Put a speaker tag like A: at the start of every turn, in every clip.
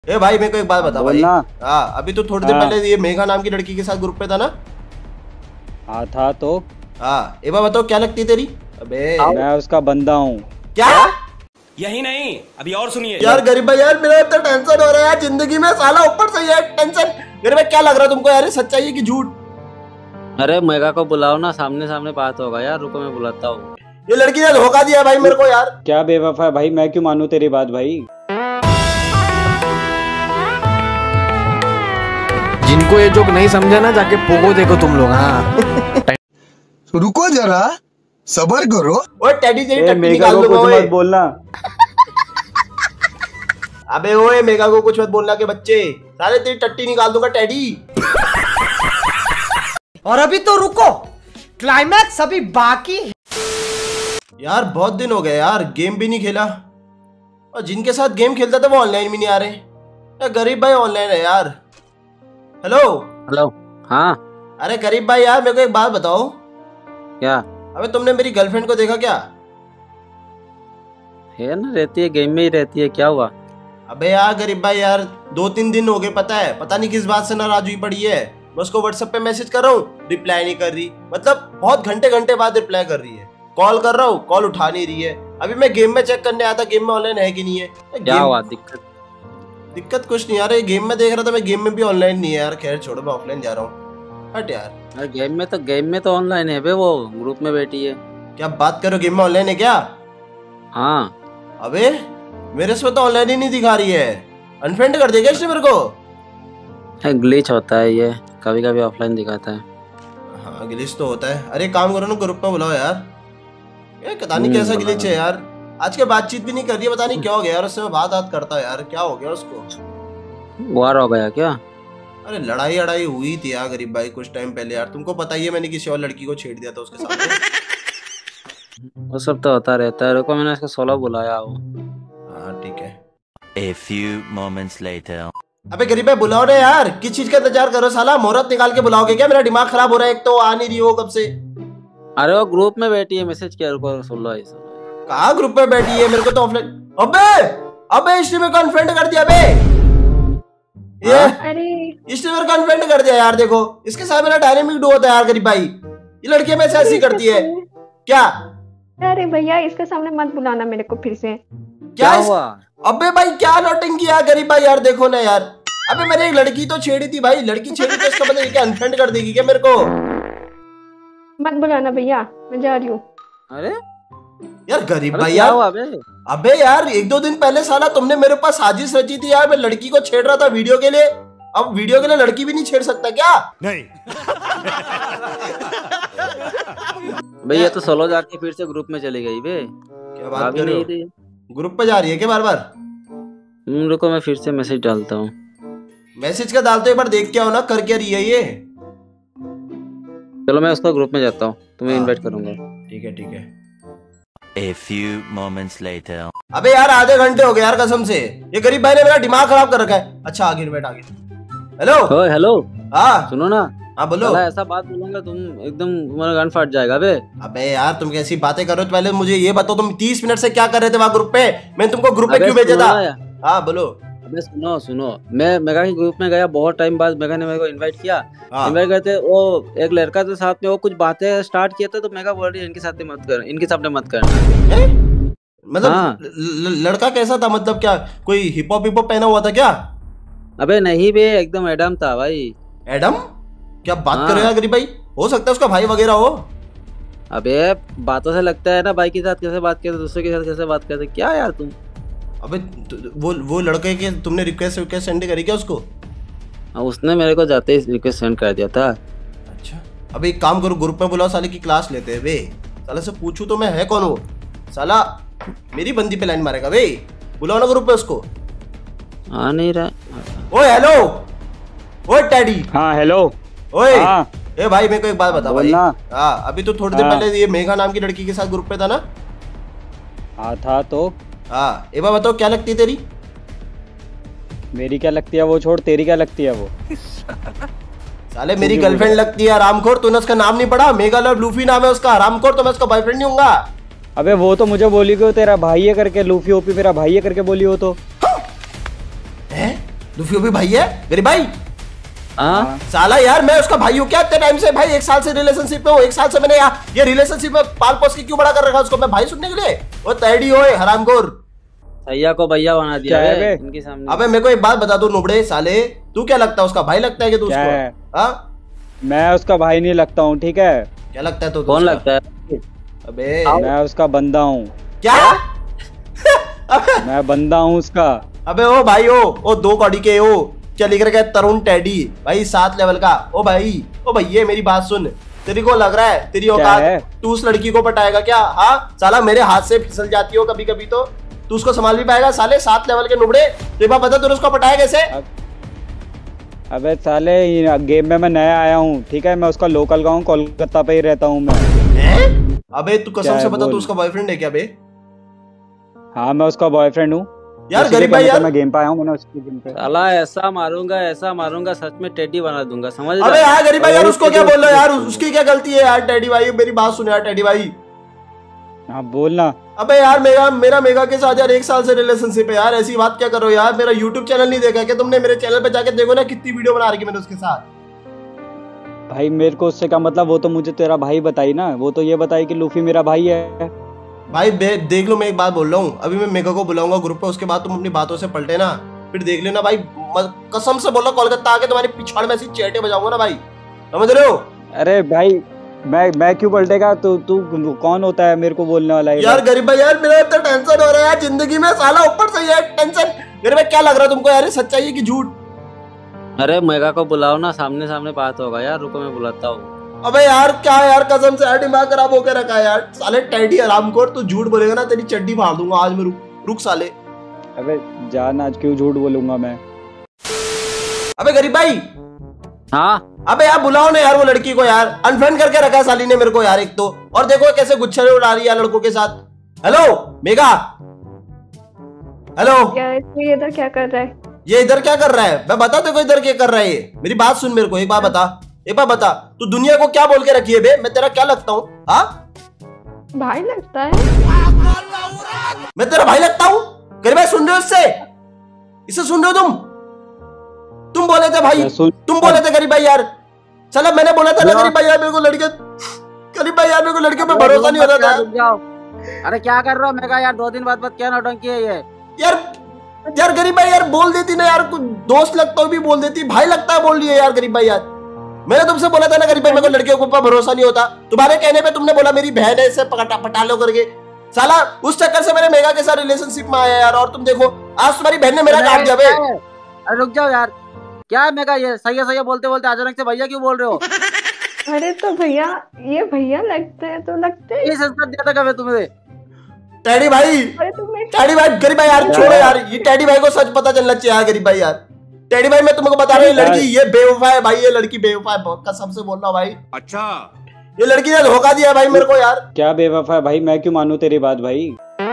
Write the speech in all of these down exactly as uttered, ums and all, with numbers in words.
A: ए भाई मेरे को एक बात बता भाई। हाँ अभी तो थोड़ी देर
B: हाँ।
A: पहले ये मेघा नाम की लड़की के साथ ग्रुप पे था ना?
B: हाँ था तो।
A: हाँ एक बार बताओ क्या लगती है तेरी? अबे
B: मैं उसका बंदा हूँ।
A: क्या?
C: यही नहीं अभी और सुनिए
A: यार गरीब भाई यार मेरा इतना टेंशन हो रहा है यार जिंदगी में, साला ऊपर से ये टेंशन। गरीब भाई क्या लग रहा है तुमको यार, सच्चाई है कि झूठ?
D: अरे मेगा को बुलाओ ना, सामने सामने बात होगा यार, रुको मैं बुलाता हूँ।
A: ये लड़की ने धोखा दिया भाई मेरे को यार।
B: क्या बेवफा है भाई, मैं क्यों मानूं तेरी बात भाई।
E: जिनको ये जोक नहीं समझा ना जाके पोगो देखो तुम लोग। हाँ
F: रुको जरा सबर करो।
A: ओए टेडी तेरी टट्टी
B: मेगा
A: निकाल
B: को
A: दूंगा
B: कुछ
A: ओए।
B: मत बोलना।
A: अबे ओए मेगा को कुछ मत बोलना के बच्चे, साले तेरी टट्टी निकाल दूंगा टेडी।
G: और अभी तो रुको, क्लाइमैक्स अभी बाकी है।
A: यार बहुत दिन हो गए यार, गेम भी नहीं खेला, और जिनके साथ गेम खेलता था वो ऑनलाइन भी नहीं आ रहे। यार गरीब भाई ऑनलाइन है यार। Hello
D: hello. हाँ
A: अरे गरीब भाई यार मेरे को एक बात बताओ।
D: क्या?
A: अबे तुमने मेरी गर्लफ्रेंड को देखा क्या?
D: है ना, रहती है गेम में ही रहती है, क्या हुआ?
A: अबे यार गरीब भाई यार दो तीन दिन हो गए, पता है पता नहीं किस बात से नाराज हुई पड़ी है। मैं उसको व्हाट्सएप पे मैसेज कर रहा हूँ, रिप्लाई नहीं कर रही, मतलब बहुत घंटे घंटे बाद रिप्लाई कर रही है। कॉल कर रहा हूँ, कॉल उठा नहीं रही है। अभी मैं गेम में चेक करने आया था गेम में ऑनलाइन है कि नहीं है।
D: क्या हुआ? दिक्कत
A: दिक्कत कुछ नहीं यार, ये गेम में देख रहा था मैं, गेम में भी ऑनलाइन नहीं है यार। खैर छोड़ो मैं ऑफलाइन जा रहा हूँ। हट यार।
D: अरे गेम में तो गेम में तो ऑनलाइन है बे, वो ग्रुप में बैठी है।
A: क्या बात करो, गेम में ऑनलाइन है क्या?
D: हाँ।
A: अबे मेरे से तो ऑनलाइन ही नहीं दिखा रही है, अनफ्रेंड कर देगा इसने मेरे को।
D: ग्लिच होता है ये, कभी कभी ऑफलाइन दिखाता है।
A: हाँ ग्लिच तो होता है। अरे काम करो ना, ग्रुप में बुलाओ यार। ये पता नहीं कैसा ग्लिच है यार, आज के बातचीत भी नहीं कर रही है, पता नहीं क्या हो गया यार। उससे मैं बात बात करता यार, क्या हो गया उसको?
D: वार हो गया क्या?
A: अरे लड़ाई लड़ाई हुई थी यार गरीब भाई कुछ टाइम पहले यार, तुमको पता ही है मैंने किसी और लड़की को छेड़ दिया था उसके साथ।
D: वो सब तो होता रहता है। रुको मैंने इसको सोलह बुलाया हो।
A: हाँ ठीक है।
H: A few moments later.
A: अबे गरीब भाई बुलाओ ना यार, किस चीज का इंतजार करो साला? मुहूर्त निकाल के बुलाओगे क्या? मेरा दिमाग खराब हो रहा है, एक तो आ नहीं रही हो कब से।
D: अरे वो ग्रुप में बैठी है, मैसेज किया, रुको सोलह ऐसा।
A: कहाँ ग्रुप में बैठी है? मेरे को तो ऑफलाइन। अबे अबे इसने मेरे को अनफ्रेंड कर दिया बे। ये
I: अरे
A: इसने मेरे को अनफ्रेंड कर दिया यार। देखो इसके साथ मेरा डायनेमिक डुओ होता है यार गरीब भाई। ये लड़की में से ऐसी करती है क्या?
I: अरे भैया इसके सामने मत बुलाना मेरे को फिर से।
A: क्या हुआ? अबे भाई क्या नौटंकी यार गरीब भाई यार, देखो ना यार। अबे मैंने एक लड़की तो छेड़ी थी भाई, लड़की छेड़ी तो इसका मतलब ये क्या अनफ्रेंड कर देगी क्या मेरे को?
I: मत बुलाना भैया, मैं जा रही हूँ।
D: अरे
A: यार गरीब भाई
D: क्या
A: यार।
D: हुआ बे?
A: अबे यार एक दो दिन पहले साला तुमने मेरे पास साजिश रची थी यार, मैं लड़की को छेड़ रहा था वीडियो के लिए। अब वीडियो के लिए लड़की भी नहीं छेड़ सकता क्या?
H: नहीं।
D: भैया तो सोलो जाके फिर से ग्रुप में चली गई बे।
A: क्या बात कर रहे हो? ग्रुप पे जा रही है क्या बार बार?
D: रुको मैं फिर से मैसेज डालता हूँ।
A: मैसेज का डालते एक बार देख के आओ ना, कर क्या रही है ये।
D: चलो मैं उसका ग्रुप में जाता हूँ, तुम्हें इनवाइट करूंगा।
A: ठीक है ठीक है।
H: A few moments later.
A: अबे यार आधे घंटे हो गए यार कसम से, ये गरीब भाई ने मेरा दिमाग खराब कर रखा है। अच्छा आगे इनवाइट आ गया। हेलो
D: ओए हेलो।
A: हाँ
D: सुनो ना।
A: हाँ बोलो।
D: साला ऐसा बात बोलूंगा तुम एकदम तुम्हारा गान फाट जाएगा बे।
A: अबे यार तुम कैसी बातें कर रहे हो? तो पहले मुझे ये बताओ तुम तीस मिनट से क्या कर रहे थे वहाँ ग्रुप पे? मैंने तुमको ग्रुप पे क्यों भेजा था? हाँ बोलो।
D: अबे सुनो सुनो, मैं मेगा के ग्रुप में गया बहुत टाइम बाद, मेगा ने मेरे को इनवाइट किया।
A: हाँ।
D: इनवाइट करते वो एक लड़का था साथ में, वो कुछ बातें स्टार्ट किया था तो मेगा बोल रही इनके साथ मत कर, इनके सामने मत करना।
A: मतलब
D: हाँ।
A: लड़का कैसा था? मतलब क्या कोई हिप हॉप हिप हॉप पहना हुआ था क्या?
D: अबे नहीं बे, एकदम एडम था भाई।
A: एडम? क्या बात
D: हाँ।
A: कर रहे हो गरीब भाई? हो सकता है उसका भाई वगैरह हो।
D: अबे बातों से लगता है ना भाई के साथ कैसे बात करते, दूसरे के साथ कैसे बात करते, क्या यार तुम।
A: अबे वो वो लड़के के तुमने रिक्वेस्ट रिक्वेस्ट सेंड करी क्या उसको?
D: हाँ, उसने मेरे को जाते ही रिक्वेस्ट सेंड कर दिया था।
A: अच्छा अबे एक काम करो, ग्रुप में बुलाओ, साले की क्लास लेते हैं बे। साले से पूछूं तो मैं है कौन वो? साला मेरी बंदी पे लाइन मारेगा बे। बुलाओ ना ग्रुप पे उसको।
D: आ नहीं रहा।
A: ओए हेलो, ओए टैडी।
B: हाँ हेलो।
A: ओए
B: हाँ।
A: ए भाई मेरे को एक बात बता भाई।
B: बोलना।
A: हाँ अभी तो थोड़ी देर
B: हाँ।
A: पहले ये मेघा नाम की लड़की के साथ ग्रुप पे था ना?
B: हाँ था तो।
A: हाँ एक बार बताओ क्या लगती है तेरी?
B: मेरी क्या लगती है वो छोड़, तेरी क्या लगती है वो?
A: साले मेरी गर्लफ्रेंड लगती है आरामखोर। तूने उसका नाम नहीं पढ़ा? मेगा लव लूफी नाम है उसका, आरामखोर। तो मैं उसका बॉयफ्रेंड नहीं होऊंगा।
B: अबे वो तो मुझे बोली कि वो तेरा भाई है करके, लूफी ओपी मेरा भाई है करके बोली हो तो।
A: है? लूफी भी भाई है गरीब भाई?
D: हाँ
A: साला यार मैं उसका भाई हूँ क्या इतने टाइम से? भाई एक साल से रिलेशनशिप में हूँ, एक साल से मैंने यार ये रिलेशनशिप में पाल पोस के क्यों बड़ा कर रखा उसको मैं भाई सुनने के लिए? वो तैडी होए हरामखोर।
D: सैया को भैया बना दिया
B: क्या है
D: है
B: बे?
D: इनके सामने।
A: अबे मेरे को एक बात बता दो नुबड़े साले, तू क्या लगता है उसका भाई लगता है कि तू
B: क्या है?
A: उसको? हाँ
B: मैं उसका भाई नहीं लगता हूँ, ठीक है?
A: क्या लगता है तो
D: कौन
A: उसका?
D: लगता है?
A: अबे
B: मैं उसका बंदा हूँ।
A: क्या? अबे
B: मैं बंदा हूँ उसका।
A: अबे ओ भाई ओ ओ दो कौड़ी के ओ क्या लिख रखा है? तरुण टेडी भाई सात लेवल का। ओ भाई ओ भैया मेरी बात सुन, तेरी को लग रहा है तेरी औकात तू उस लड़की को पटाएगा क्या? हाँ साला मेरे हाथ से फिसल जाती हो कभी कभी तो तू उसको संभाल भी पाएगा? साले सात लेवल के नुबड़े, तो बात बता तू उसको पटाया कैसे?
B: अब, अबे साले ये गेम में मैं नया आया हूँ, ठीक है? मैं उसका लोकल गाँव कोलकाता पे ही रहता हूँ मैं।
A: हैं? अबे तू कसम
B: क्या
A: से
B: है
A: बता तू
B: बोल?
A: उसका बॉयफ्रेंड है क्या बे?
B: हाँ मैं उसका बॉयफ्रेंड हूँ
A: यार
B: इसीलिए
A: गरीब भाई
B: कहने तो
A: यार
B: मैं गेम पे आया हूँ, मैंने उसकी गेम पे।
D: साला ऐसा मारूंगा ऐसा मारूंगा सच में टेडी बना दूंगा, समझ
A: अबे
D: रहा?
A: यार गरीब भाई यार
B: अरे
A: उसको क्या
B: उसकी
A: बोल रहे हो यार?
B: दोस्ती-
A: उसकी क्या गलती है यार? टेडी भाई मेरी बात सुन यार टेडी भाई।
B: हाँ बोलना।
A: अबे यार मेरा मेरा मेगा के साथ यार एक साल से रिलेशनशिप है यार, ऐसी बात क्या करो यार? मेरा यूट्यूब चैनल नहीं देखा क्या तुमने? मेरे चैनल पे जाके देखो ना कितनी वीडियो बना रखी मैंने उसके साथ।
B: भाई मेरे को उससे क्या मतलब? वो तो मुझे तेरा भाई बताई ना, वो तो ये बताई कि लूफी मेरा भाई है।
A: भाई देख लो मैं एक बात बोल रहा हूँ, अभी मैं मेगा को बुलाऊंगा ग्रुप पे, उसके बाद तुम अपनी बातों से पलटे ना, फिर देख लेना भाई। कसम से बोलो कोलकाता आके तुम्हारी पिछाड़ में ऐसी चेटे बजाऊंगा ना भाई, समझ रहे हो?
B: अरे भाई मैं मैं क्यों पलटेगा? तू तू कौन होता है मेरे को बोलने वाला है?
A: यार गरीब भाई यार मेरा इतना टेंशन हो रहा है यार जिंदगी में साला, ऊपर से यार टेंशन। गरीब भाई क्या लग रहा है तुमको यार, सच्चाई है कि झूठ?
D: अरे मेगा को बुलाओ ना, सामने सामने बात होगा यार, रुको मैं बुलाता हूँ।
A: अबे यार क्या यार, कसम से यार दिमाग खराब होकर रखा है यार साले टेडी हरामखोर। तू झूठ बोलेगा ना तेरी चड्डी फाड़ दूंगा आज मैं। रुक रुक साले।
B: अबे जान आज क्यों झूठ बोलूंगा मैं?
A: अबे गरीब भाई
D: हाँ
A: अबे यार बुलाओ ना यार वो लड़की को यार, अनफ्रेंड करके रखा है साली ने मेरे को यार एक तो, और देखो कैसे गुच्छे उड़ा रही है लड़कों के साथ। हेलो मेगा, हेलो
I: क्या ये इधर क्या कर रहा है?
A: ये इधर क्या कर रहा है? मैं बता देखो इधर क्या कर रहा है ये। मेरी बात सुन, मेरे को एक बार बता, एक बार बता तू दुनिया को क्या बोल के रखी है बे? मैं तेरा क्या लगता हूँ? हाँ
I: भाई लगता है।
A: मैं तेरा भाई लगता हूँ? गरीब भाई सुन रहे हो इससे? इसे सुन रहे हो तुम? तुम बोले थे भाई, तुम बोले थे गरीब भाई यार। चलो मैंने बोला था ना गरीब भाई यार मेरे को लड़के, गरीब भाई यार मेरे को लड़कियों पे भरोसा नहीं होता था।
D: जाओ। अरे क्या कर रहा हो मेगा यार, दो दिन बाद बाद क्या नौटंकी है ये?
A: यार यार गरीब भाई यार बोल देती ना यार, कुछ दोस्त लगता हो भी बोल देती, भाई लगता है बोल रही है यार गरीब भाई यार। मैंने तुमसे बोला था ना गरीब भाई मेरे को लड़कियों के ऊपर भरोसा नहीं होता, तुम्हारे कहने पे तुमने बोला मेरी बहन है इससे पटा पटा लो करके। साला उस चक्कर से मैंने मेगा के साथ रिलेशनशिप में आया यार, और तुम देखो आज तुम्हारी बहन ने मेरा काट दिया बे।
D: अरे रुक जाओ यार, क्या है मेगा ये सही है सही है बोलते बोलते अचानक से भैया क्यों बोल रहे हो?
I: अरे तो भैया ये भैया लगते हैं तो लगते हैं।
D: ये संस्कार दिया था कभी तुम्हें?
A: टैडी भाई,
I: अरे तुम्हें
A: टैडी भाई गरीब भाई यार छोड़ो यार, ये टैडी भाई को सच पता चलना चाहिए यार गरीब भाई यार। टैडी भाई मैं तुमको बता रहा हूँ ये लड़की ये बेवफा है भाई, ये लड़की बेवफा है, कसम से बोल रहा हूँ भाई।
C: अच्छा
A: ये लड़की ने धोखा दिया भाई मेरे को यार।
B: क्या बेवफा है भाई? मैं क्यों मानूं तेरी बात भाई?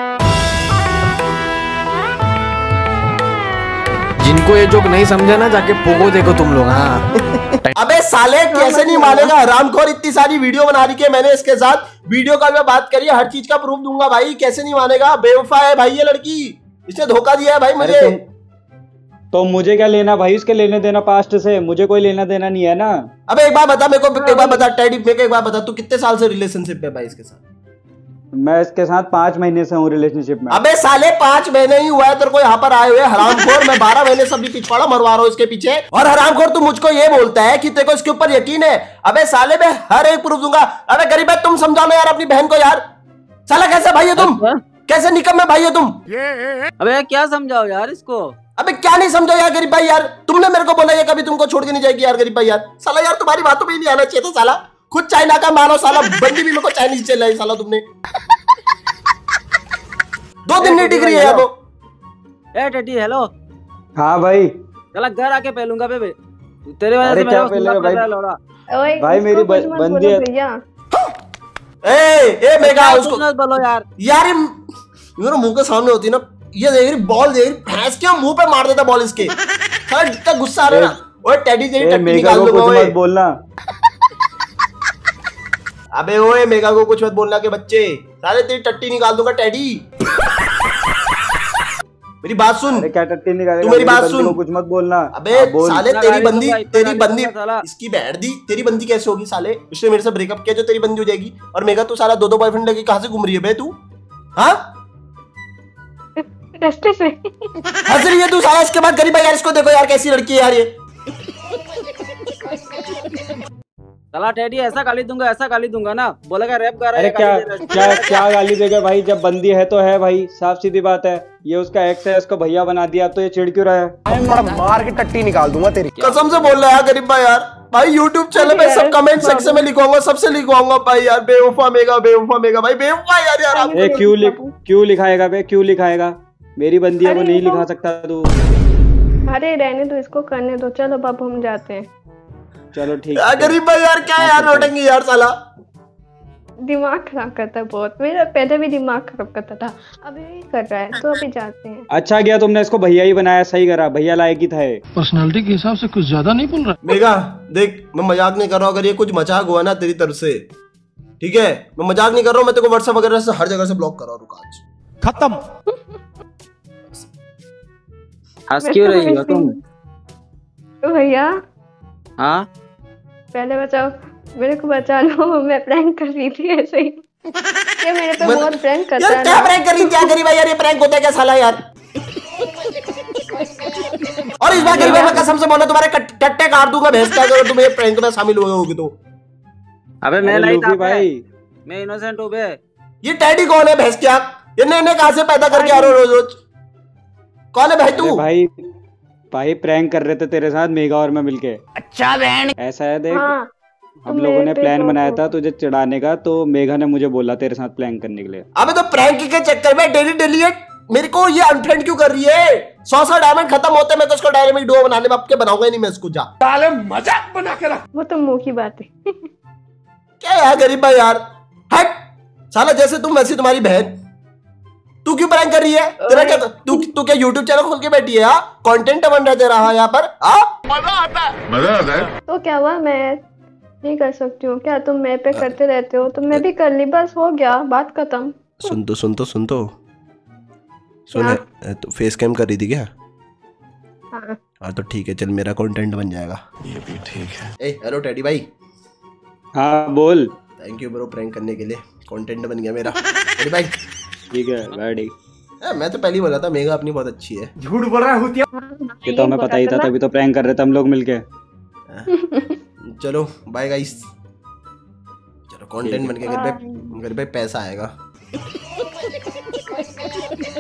E: जिनको ये जोक नहीं समझे ना जाके पोगो देखो तुम लोग। हाँ
A: अबे साले कैसे नहीं मानेगा हरामखोर, इतनी सारी वीडियो बना रही है मैंने इसके साथ, वीडियो कॉल में बात करी, हर चीज का प्रूफ दूंगा भाई, कैसे नहीं मानेगा? बेवफा है भाई ये लड़की, इसने धोखा दिया है भाई मुझे।
B: अरे तुम, तो मुझे क्या लेना भाई उसके लेने देना पास्ट से? मुझे कोई लेना देना नहीं है ना।
A: अबे एक बार बता मेरे को, एक बार बता टैडी मेरे को एक बार बता, तू कितने साल से रिलेशनशिप में भाई इसके साथ?
B: मैं इसके साथ पांच महीने से हूँ रिलेशनशिप में।
A: अबे साले पांच महीने ही हुआ है तेरे को यहाँ पर आए हुए हरामखोर, मैं बारह महीने से अपनी पिछवाड़ा मरवा रहा हूँ इसके पीछे, और हरामखोर तू मुझको ये बोलता है कि तेरे को इसके ऊपर यकीन है। अबे साले मैं हर एक प्रूफ दूंगा। अबे गरीब है तुम समझाओ ना यार अपनी बहन को यार, साला कैसे भाई हो तुम, कैसे निकम्मे भाई हो तुम?
D: अबे क्या समझाओ यार इसको?
A: अबे क्या नहीं समझो यार गरीब भाई यार, तुमने मेरे को बोला ये कभी तुमको छोड़ के नहीं जाएगी यार गरीब भाई यार। साला यार तुम्हारी बातों में ही नहीं आना चाहिए था साला, खुद चाइना का मानो साला, बंदी भी मेरे को चाइनीज चल रही साला तुमने। दो दिन नहीं टिक रही है यार वो।
D: ए टेडी हेलो।
B: हाँ भाई
D: चला घर आके पहलूंगा बे बे, तेरे वजह से
B: क्या
D: मेरे
B: पहलेगा भाई?
I: ओए
B: भाई मेरी
I: उसको कुछ मत
B: बंदी
I: बोलो
B: है।
I: भैया।
A: ए ए मेगा उसको
D: उसको बोलो यार।
A: यार ये मेरे मुंह के सामने होती ना, ये देख रही बॉल देख रही, भैंस के मुंह पे मार देता बॉल इसके। साला इतना गुस्सा आ रहा है ना। ओए टेडी तेरी टट्टी निकाल दूंगा ओए।
B: मत बोलना।
A: अबे ओए मेगा को कुछ मत बोलना के बच्चे, साले तेरी टट्टी निकाल दूंगा टेडी। मेरी बात सुन।
B: अरे क्या टट्टी निकालेगा?
A: तू मेरी बात
B: बंदी
A: सुन।
B: को कुछ मत बोलना।
A: अबे
B: बोल।
A: साले
D: इतना
A: तेरी
D: गाली
A: बंदी
D: दूंगा, इतना
A: तेरी
D: गाली
A: बंदी
D: दूंगा साला।
A: इसकी बैठ दी, तेरी बंदी कैसे होगी साले? उसने मेरे से ब्रेकअप किया जो तेरी बंदी हो जाएगी। और मेगा तू साला दो दो बॉयफ्रेंड लेके कहां से घूम रही है बे तू? हाँ
I: रास्ते से।
A: हंस रही है तू साला। इसके बाद गरीब यार इसको देखो यार कैसी लड़की है यार ये।
D: साला टेडी ऐसा गाली दूंगा, ऐसा गाली दूंगा ना, बोलेगा रैप गा रहा है।
B: अरे क्या
D: गाली दे रहा है।
B: क्या क्या गाली देगा भाई? जब बंदी है तो है भाई, साफ सीधी बात है। ये उसका एक्स है, उसको भैया बना दिया, अब तो ये चिढ़ क्यों रहा है?
E: मार के टट्टी निकाल दूंगा तेरी।
A: कसम से बोल रहा है यार गरीब भाई यार। भाई यूट्यूब चैनल पे सब कमेंट सेक्शन में लिखवाऊंगा, सबसे लिखवाऊंगा भाई यार। बेवफा मेगा, बेवफा मेगा भाई, बेवफा यार यार आप।
B: ए क्यों लिख क्यों लिखाएगा बे? क्यों लिखाएगा? मेरी बंदी है, वो नहीं लिखा सकता तू।
I: अरे रहने दो, इसको करने दो। चलो बाबू हम जाते हैं।
B: चलो ठीक
A: यार
B: है।
A: गरीब भाई यार क्या यार लौटेंगे यार साला।
I: दिमाग खराब करता है बहुत। मेरा पहले भी दिमाग खराब करता था, अभी भी कर रहा है, तो अभी जाते हैं।
B: अच्छा किया तुमने इसको भैया ही बनाया, सही करा। भैया लायक ही था ये।
F: पर्सनालिटी के हिसाब से कुछ ज्यादा नहीं बोल रहा।
A: मेगा देख, मैं मजाक नहीं कर रहा हूँ। अगर ये कुछ मजाक हुआ ना तेरी तरफ से, ठीक है, मैं मजाक नहीं कर रहा हूँ। मैं तेरे को व्हाट्सएप वगैरह से हर जगह से ब्लॉक कर रहा हूँ। रुक आज
E: खत्म।
D: हंस क्यों रही हो तुम?
I: तो भैया
D: हाँ
I: पहले बचाओ, मेरे को बचा लो। मैं प्रैंक कर रही थी ऐसे ही। ये मेरे पे बहुत प्रैंक करता
A: यार
I: है
A: क्या
I: ना।
A: प्रैंक कर रही क्या गरीब भाई यार? ये प्रैंक होता है क्या साला यार? और इस बार गरीब भाई मैं कसम से बोला तुम्हारे कट- टट्टे काट दूंगा भैंस का अगर तुम ये प्रैंक में शामिल हुए होगे तो।
D: अबे मैं
B: अरे
D: नहीं था
B: लूफी भाई,
D: मैं इनोसेंट हूँ बे।
A: ये टैडी कौन है भैंस की आंख? ये नए नए कहां से पैदा करके आ रहे हो रोज रोज? कौन है भाई
B: अरे
A: तू?
B: भाई भाई प्रैंक कर रहे थे तेरे साथ मेगा और मैं मिलके।
E: अच्छा बहन।
B: ऐसा है देख,
I: हाँ,
B: हम
I: तो
B: लोगों
I: मेरे
B: ने
I: पे
B: प्लान
I: तो-
B: बनाया था तुझे चिढ़ाने का, तो मेघा ने मुझे बोला तेरे साथ प्लान करने के लिए।
A: अबे तो प्रैंक के चक्कर में डेली डेली ये मेरे को ये अनफ्रेंड क्यों कर रही है? सौ सौ डायमंड खत्म होते मैं तो इसको डायमंड डुओ बनाने में आपके बनाऊंगा ही नहीं मैं इसको। जा
E: साले मजाक बना के रख।
I: वो तो मुंह की बात है।
A: क्या यार गरीब भाई यार, हट साला। जैसे तुम वैसी तुम्हारी बहन। तू क्यों प्रैंक कर रही है? तेरा क्या तू तू क्या यूट्यूब चैनल खोल के बैठी है? हाँ कंटेंट बन रहा तेरा हाँ यहाँ पर। हाँ
F: मजा आता है, मजा आता है।
I: तो क्या हुआ, मैं नहीं कर सकती हूँ क्या? तुम मेरे पे करते रहते हो तो मैं भी कर ली, बस हो गया, बात खत्म।
A: सुन तो सुन तो सुन तो सुन। तो फेस कैम कर रही थी क्या?
I: हाँ
A: हाँ तो ठीक है चल, मेरा कंटेंट बन जाएगा। ये भी ठीक है। ए हेलो टेडी भाई।
B: हाँ बोल।
A: थैंक यू ब्रो प्रैंक करने के लिए, कंटेंट बन गया मेरा। टेडी भाई
B: ठीक है बैठ।
A: ए, मैं तो पहले ही बोला था मेगा अपनी बहुत अच्छी है।
E: झूठ बोल रहा है हुतिया।
B: ये तो हमें पता ही था, तभी तो प्रैंक कर रहे थे हम लोग मिलके।
A: चलो बाय गाइस। चलो कंटेंट बन के घर पे घर पे पैसा आएगा।